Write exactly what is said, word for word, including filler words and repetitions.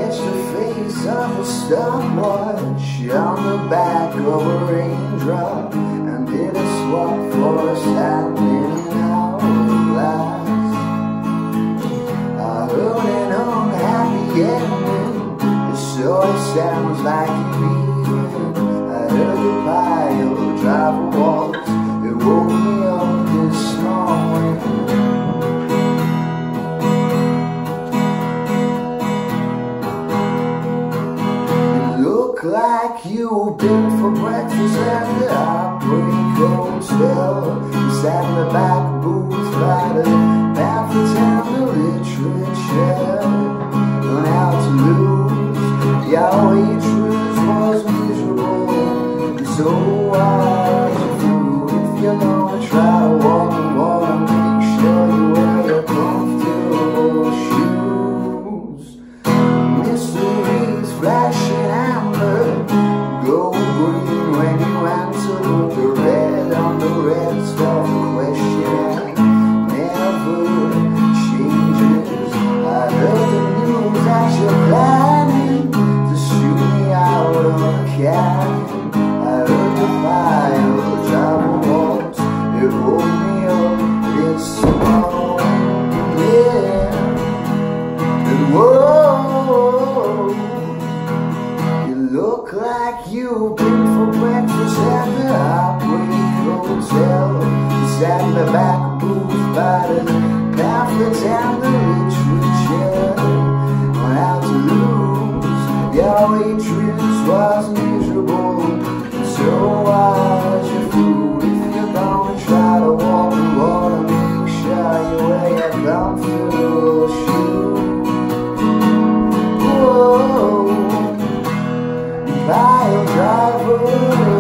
catch the face of a stopwatch on the back of a raindrop, and did a swap for a standing in hourglass. I heard an unhappy ending, it sort of sounds like you're leaving. I heard the pile drive a waltz, it woke me up this morning. Like you've been for breakfast at the Heartbreak Hotel. You sat in the back booth by the half the literature. Learn how to lose. Your waitress was miserable, and so was your food. If you're gonna try to walk the water, make sure you wear your comfortable shoes. Mysteries flashing out, go green when you answer the red on the red stuff. Question never changes. I heard the news that you're planning to shoot me out of a cabin. I heard the fire drive a waltz, it woke me up this morning. Yeah, and whoa, look like you've been for breakfast at the Heartbreak Hotel. You sat in the back booth by the pamphlets and the literature. On how to lose. Your waitress was miserable, and so was your food. If you're gonna try to walk the water, make sure you wear your comfortable shoes. Whoa, pile driver.